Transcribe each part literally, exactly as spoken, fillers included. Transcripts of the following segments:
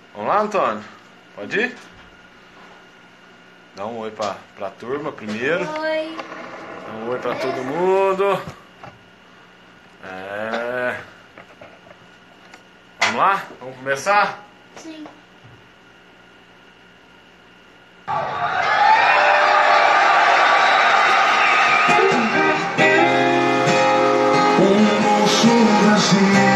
Vamos lá, Antônio? Pode ir? Dá um oi pra, pra turma primeiro. Oi. Dá um oi pra todo mundo. É. Vamos lá? Vamos começar? Sim. Um bolso vazio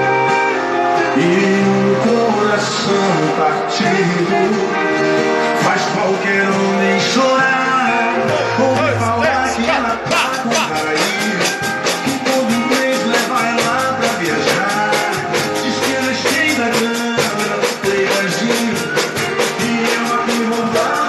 e um coração partido faz qualquer homem chorar. Ouve falar que ela tá com raiz, que todo mês leva ela pra viajar. Diz que ela é cheia da grana, playboyzinho, e eu aqui roubando.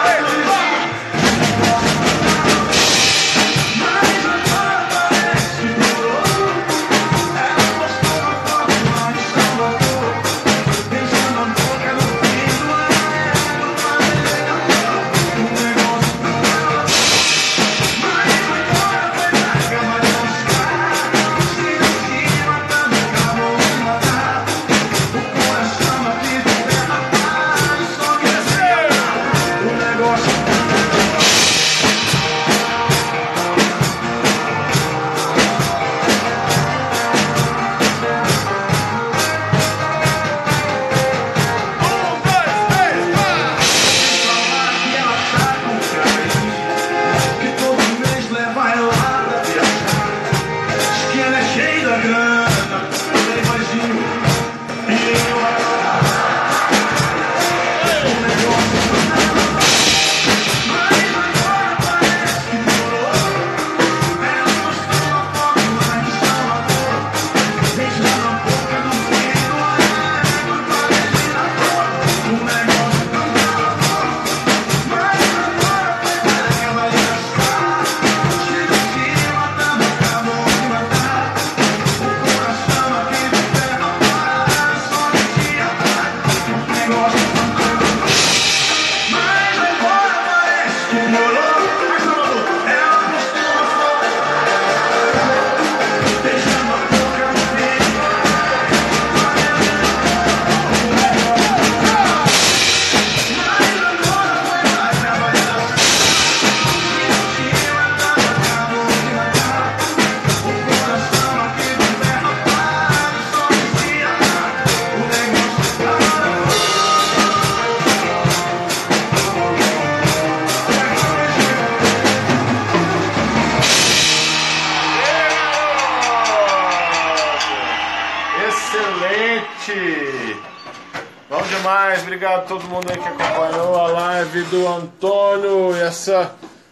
Excelente! Bom demais, obrigado a todo mundo aí que acompanhou a live do Antônio. E essa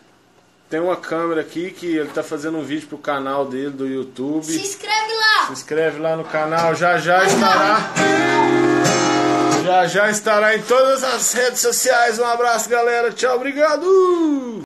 tem uma câmera aqui que ele tá fazendo um vídeo pro canal dele do YouTube. Se inscreve lá. Se inscreve lá no canal, já já estará. Já já estará em todas as redes sociais. Um abraço, galera. Tchau, obrigado!